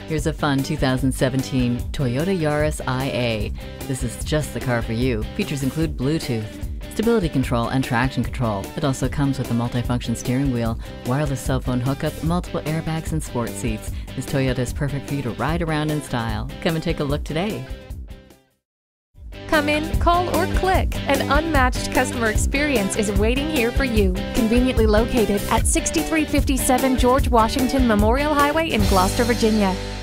Here's a fun 2017 Toyota Yaris IA. This is just the car for you. Features include Bluetooth, stability control, and traction control. It also comes with a multifunction steering wheel, wireless cell phone hookup, multiple airbags, and sport seats. This Toyota is perfect for you to ride around in style. Come and take a look today. Come in, call, or click. An unmatched customer experience is waiting here for you. Conveniently located at 6357 George Washington Memorial Highway in Gloucester, Virginia.